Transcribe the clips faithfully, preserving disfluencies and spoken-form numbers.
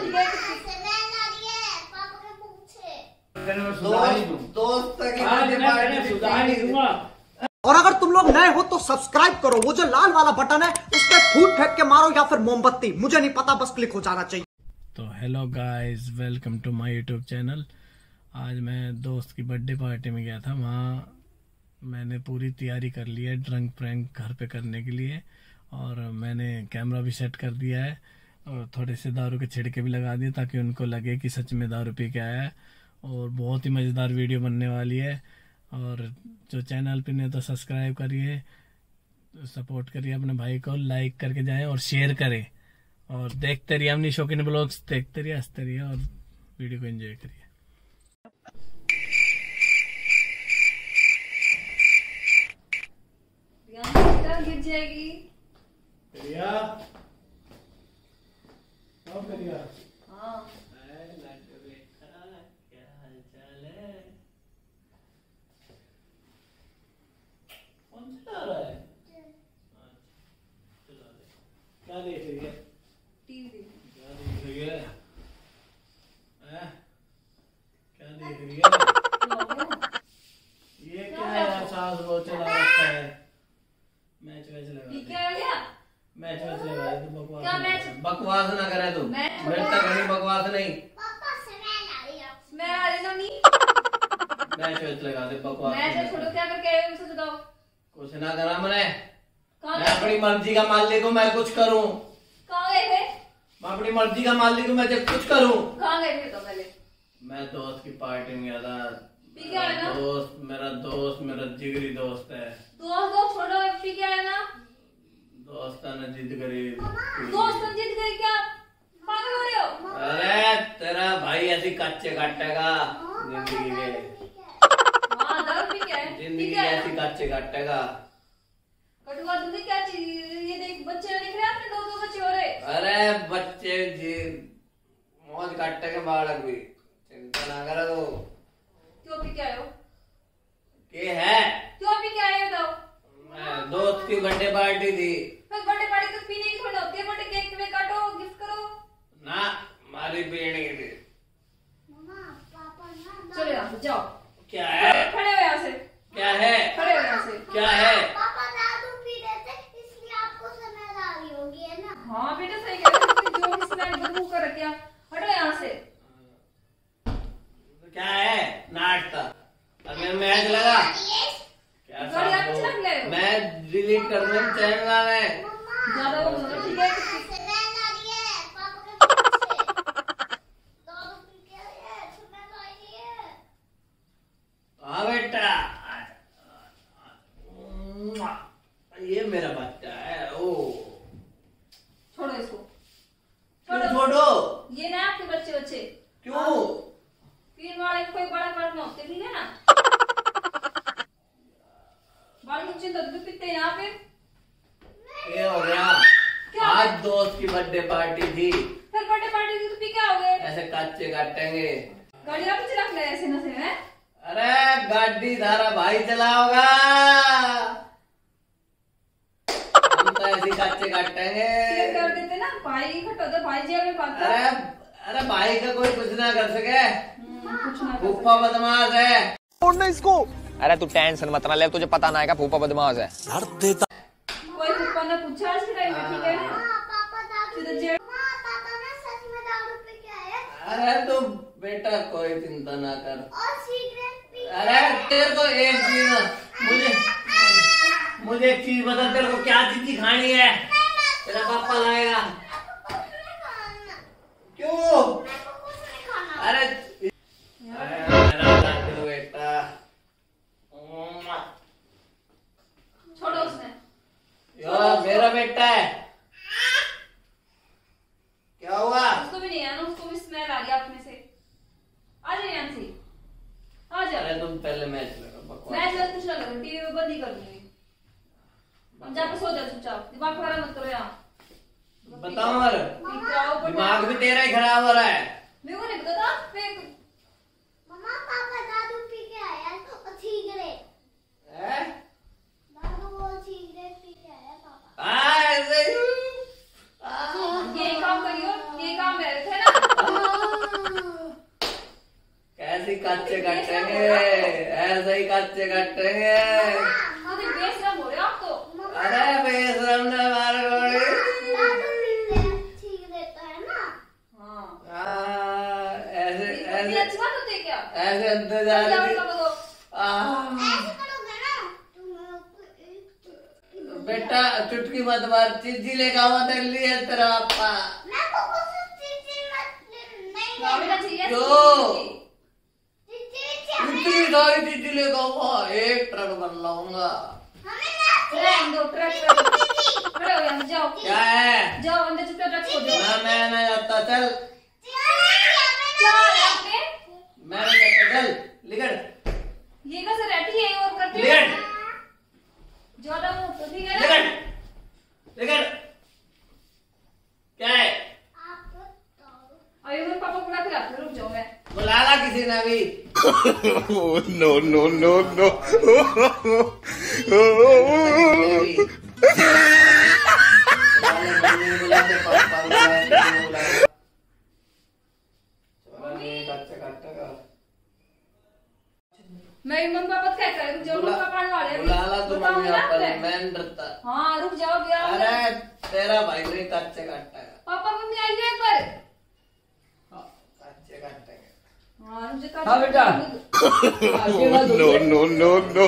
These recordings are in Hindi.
और अगर तुम लोग नए हो तो सब्सक्राइब करो, वो जो लाल वाला बटन है उस पर फूट फेंक के मारो या फिर मोमबत्ती, मुझे नहीं पता, बस क्लिक हो जाना चाहिए। तो hello guys, welcome to my YouTube channel. आज मैं दोस्त की बर्थडे पार्टी में गया था। वहाँ मैंने पूरी तैयारी कर ली है ड्रंक प्रैंक घर पे करने के लिए, और मैंने कैमरा भी सेट कर दिया है और थोड़े से दारू के छिड़के भी लगा दिए ताकि उनको लगे कि सच में दारू पी के आया है। और बहुत ही मज़ेदार वीडियो बनने वाली है। और जो चैनल पे नहीं तो सब्सक्राइब करिए, सपोर्ट करिए अपने भाई को, लाइक करके जाएं और शेयर करें। और देखते रहिए अपनी शौकीन ब्लॉग्स, देखते रहिए, हंसते रहिए और वीडियो को एंजॉय करिए। गिर जाएगी। करिया, कौन करिया? हाँ। क्या हाल चाल है? कौन चला रहा है? क्या देख रही है? टीवी। क्या देख रही है? हैं? क्या देख रही है? ये क्या है यार, सास वो चला रखा है। मैच वैच लगा। ये क्या हो गया? मैच वैच लगा है तो बकवास। क्या मैच? बकवास ना करे तू। मेरे तक घड़ी बकवास नहीं। पापा स्मेल आ रही है। स्मेल आ रही ना नहीं। मैच वैच लगा दे, बकवास। मैच छोड़ो, क्या करके आए हो मुझे बताओ। कुछ ना करा मैंने। कहाँ मैं अपनी मर्जी का मालिक हूँ, मैं कुछ करूँ। कहाँ गए थे? मैं अपनी मर्जी का मालिक हूँ, मैं जब कुछ करूँ। कहाँ गए थे तो पहले? मैं दोस्त की पार्टी में गया था। पी के आया ना? दोस्त मेरा दोस्त मेरा जिगरी दोस्त है। दोस्त दोस्त छोड़ो, पी के आया ना? दोस्त ने जिद करी। दोस्त ने जिद करी क्या? पागल हो रहे हो? अरे तेरा भाई ऐसी कच्चे काटेगा जिंदगी के। हाँ, दारू पी के आए। जिंदगी ऐसी कच्चे काटेगा। कटुआ दूंगी क्या चीज? ये देख, बच्चे दिख रहे हैं आपने, दो दो बच्चे हो रहे। अरे बच्चे जी मौज काटे के बालक भी, चिंता ना करो तो। क्यों पी के आए हो? ये है क्यों पी के आए हो बताओ? मैं दोस्त की बर्थडे पार्टी थी। फिर बर्थडे पार्टी तो पीने की थोड़ी होती है। बर्थडे केक में काटो, गिफ्ट करो ना, मारी पीने की थी। चलो यहाँ से जाओ। क्या है? खड़े हो यहाँ से। क्या है? खड़े हो यहाँ से। क्या है? पापा दारू पी रहे थे इसलिए आपको स्मेल आ रही होगी, है ना? हाँ बेटा सही कह रहे हो, जो भी स्मेल बदबू कर रखा। हटो यहाँ से। क्या है? नाटक अगर मैच लगा क्या गाड़ी आप साहब चला ले। मैं डिलीट कर दूँ चैनल में। ज्यादा वो बोलो, ठीक है? स्मेल आ रही है पापा के पीछे। दारू पी के आए हैं, स्मेल आ रही है। हाँ बेटा, ये मेरा बच्चा है। ओ छोड़ो इसको। क्यों छोड़ो? ये ना आपके बच्चे बच्चे क्यों? पीन वाले कोई बड़ा बड़ा ना होते, ठीक है ना? बाल मुझे तो दूध पीते हैं यहाँ पे। ये हो गया। क्या? आज दोस्त की बर्थडे पार्टी थी। फिर बर्थडे पार्टी की तो पी के आओगे। ऐसे कच्चे काटेंगे। गाड़ी आप चला ले ऐसे नशे में। अरे गाड़ी धारा भाई चलाओगा, हम तो ऐसे कच्चे काटेंगे। शेयर कर देते ना, भाई इकट्ठा होते, भाई जेब में पाता। अरे अरे भाई का कोई कुछ ना कर सके। कुछ ना कर फूफा बदमाश है। छोड़ना इसको। अरे तू टेंशन मत ना ले, तुझे पता ना है क्या फूफा बदमाश है। कोई फूफा ने पूछा आज के टाइम में, ठीक है ना? हाँ, पापा दारू सीधा जेब। हाँ, पापा ना सच में दारू पी के आए हैं। अरे तू बेटा कोई चिंता ना कर। और सिगरेट पी के अरे तेरे को एक चीज मुझे मुझे एक चीज बता, तेरे को क्या चीज खानी है? तेरा पापा लाएगा। क्यों? मेरे को कुछ नहीं खाना। अरे अरे मेरा लड्डू बेटा। छोड़ो उसने। यो मेरा बेटा है। क्या हुआ? उसको भी नहीं है ना, उसको भी स्मेल आ गया अपने से। आ जाओ यहाँ से, आ जाओ। अरे तुम पहले मैच लगा, बकवास। मैच वैच कुछ ना करो, टीवी में बंद ही कर दूंगी। अब जाकर सो जाओ चुपचाप, दिमाग खराब मत करो यहाँ। बताओ यार, जाओ पर दिमाग भी तेरा ही खराब हो रहा है। मेरे को नहीं पता था। फिर मम्मा पापा दारू पी के आए हैं और सिगरेट। हैं? दारू और सिगरेट पी के आए हैं पापा। हाँ ऐसे ही। ये काम करियो, ये काम मेरे थे ना। कच्चे कटेंगे, ऐसे ही कच्चे कटेंगे। हाँ तो बेशरम हो रहे हो आप तो। अरे बेशरम ने मारे गोली। ठीक देता है ना। हाँ। हाँ, ऐसे ये ऐसे अच्छी बात होती है क्या? ऐसे अंदर जा क्या रही थी। बोलो? आह, ऐसे करोगे ना तुम बेटा चुटकी मत मार, चीजी लेगा हुआ तेरे लिए तेरा पापा। मैं को कुछ चीज़ मत नहीं गाड़ी ना चाहिए। क्यों? चीज़ इतनी सारी चीजी लेगा हुआ, एक ट्रक बन लाऊंगा। हमें ना ट्रक दो ट्रक ट्रक। खड़े हो यहाँ से जाओ। क्या है? जाओ अंदर चुपचाप ट्रक को दो। मैं मैं नहीं जाता, चल। क्या है आपने? मैं नहीं जाता, चल निकल ये कैसे रहती है और करते निकल हैं? ज्यादा मुंह तो नहीं है ना? निकल निकल। क्या है? आप बताओ। अभी मेरे पापा को बुला के लाते हैं, रुक जाओ मैं। बुला ला किसी ने भी। no, no, no, no. बुलाते पापा बुलाते। मैं मम्मी पापा क्या करें? रुक जाओ, मम्मी पापा आने वाले हैं। बुला ला तू बताओ मम्मी ना पापा, मैं। मैं नहीं डरता। हाँ रुक जाओ भैया। अरे तेरा भाई नहीं कच्चे काटता है। पापा मम्मी आइए एक बार। कच्चे काटेंगे। हाँ रुक जाओ। हाँ, बेटा। No, no, no, no.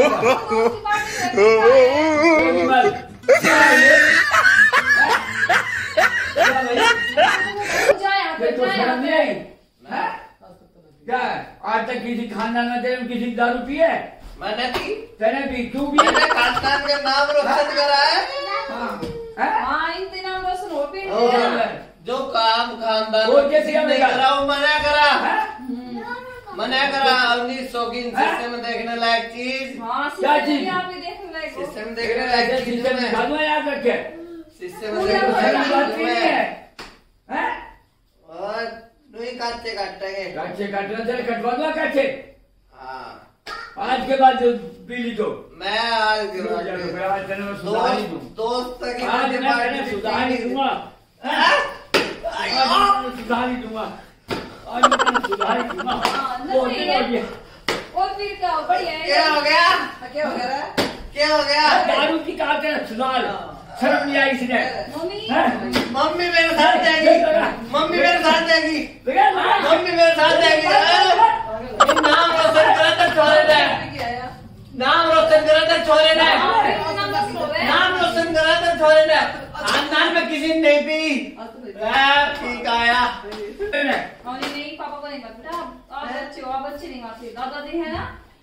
क्या आज तक किसी खाना न दे किसी दारू पिए? मैंने भी तेने भी तू भी मैंने खानदान का नाम रोशन करा है। हाँ इन तीनों में सुनो फिर। और जो काम खानदान वो में कैसे किसी ने नहीं करेगा? करा वो मना करा। मना करा। अपनी शौकीन शीशे में देखने लायक चीज, हाँ क्या चीज? शीशे आप भी देखने लायक हो। शीशे में देखने लायक चीज शीशे में में खाना याद रखे शीशे में पूरा देखने पूरा लायक बात चीज नहीं है में। हैं? और नहीं कच्चे काटेंगे। कच्चे काटना तेरे कटवा दो कच्चे हाँ आज के बाद जो बिजली दो मैं आज के रुक बाद जा, रुक में जा, आज तेरे में सुधार ही दूं। दोस्त दोस्त की आज बर्थडे मैं पार्टी तेरे सुधार ही दूंगा हाँ? आज मैं सुधार ही दूंगा आज मैं तेरे सुधार ही दूंगा हाँ, अंदर बहुत से दिन ये- हो गया। और फिर क्या हो? बढ़िया है। क्या हो गया? क्या हो गया? क्या हो गया? दारू की कहा तेरा सुधार शर्म नहीं आई इसने मम्मी हैं? मम्मी मेरे साथ जाएगी। मम्मी मेरे साथ जाएगी। देखा ना? मम्मी मेरे साथ जाएगी। अरे, ये नाम रोशन करा था छोरे ने। नाम रोशन करा था छोरे ने। हाँ, फिर तो नाम बस हो गया। नाम रोशन करा था छोरे ने। खानदान में किसी ने नहीं पी। आ, ठीक आया। हाँ, नहीं नहीं पापा को नहीं मत बेटा। आप आप बच्चे हो, आप बच्चे नहीं मारते। दादाजी है ना?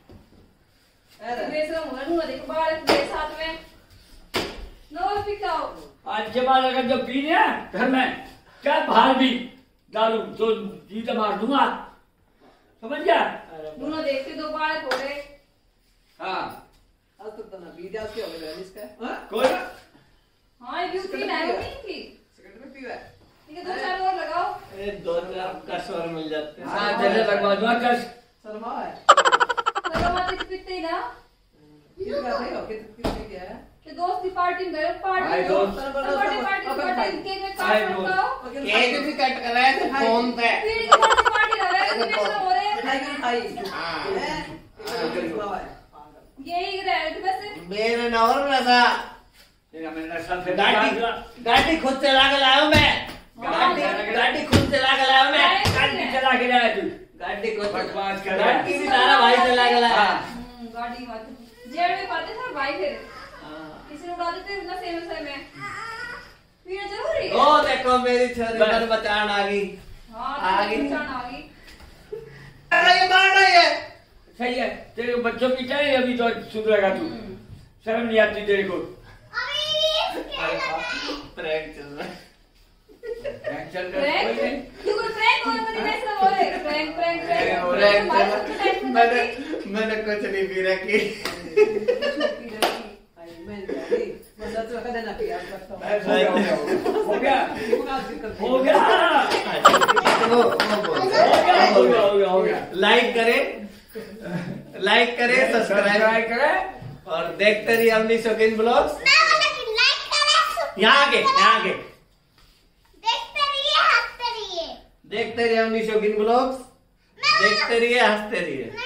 बेशरम हो रहा है, देखो बाहर मेरे साथ में। नो फिर क्या हो? आज के बाद अगर जो पी लिया घर में क्या बाहर भी दारू तो जीत मार दूंगा समझ गया दोनों देखते दो बार हो रहे। हाँ आज तक तो ना बीजा क्या हो गया इसका? हाँ? कोई हाँ ये भी पीना है मम्मी की। सिगरेट में पीवा है? ठीक है दो चार और लगाओ। ए, दो चार कसवर मिल जाते हैं। हाँ जैसे लगवा दूंगा कस शर्मा है? लगाते तो पीते ही ना। किसी का नहीं हो कितने कितने क्या है? ये दोस्त की पार्टी में गए पार्टी हाय में दोस्त। बर्थडे पार्टी बर्थडे केक में हाय काट दोस्त। लगाओ। केक भी कट कराए थे फोन पे। फिर की बर्थडे पार्टी लग रहा है कि बेशरम हो रहे मिठाई हैं। की मिठाई। हाँ। हैं? खिलावा है। यही रहे थे वैसे। मेरे नवर में था। तेरा मेरा सब से गाड़ी गाड़ी खुद चला के लाया हूं मैं। हाँ, गाड़ी गाड़ी खुद चला के लाया हूं मैं। गाड़ी चला के लाया तू गाड़ी खुद बकवास कर रहा गाड़ी है भी तारा भाई चला के लाया। हम्म, गाड़ी मत जेब में पाते सब भाई फिर किसी ने उड़ा देते ना सेम सेम में पीना जरूरी है। ओ देखो मेरी छोरी पर बचान आ गई। हाँ आ गई। पहचान आ गई। अरे ये मार रही है। सही है तेरे बच्चों की चाहिए अभी तो सुधरेगा तू शर्म नहीं आती तेरे को प्रैंक चल रहा है। चल रहा है कोई प्रैंक नहीं तू कोई प्रैंक हो रहा है बेशरम हो रहे प्रैंक प्रैंक प्रैंक प्रैंक हमारे चल सबके टाइम में मैंने नहीं मैंने कुछ नहीं पी रखी। आई मैं नहीं बंदा तो कदे ना पिया करता हूं। हो गया हो गया वो वो बोल हो गया हो गया हो गया हो गया लाइक करे लाइक करे सब्सक्राइब करे और देखते रहिए अपनी शौकीन ब्लॉग्स। मैं बोला कि लाइक करें। यहाँ के यहाँ के देखते रहिए हंसते रहिए। देखते रहिए अपनी शौकीन ब्लॉग्स। मैं देखते रहिए, हंसते रहिए।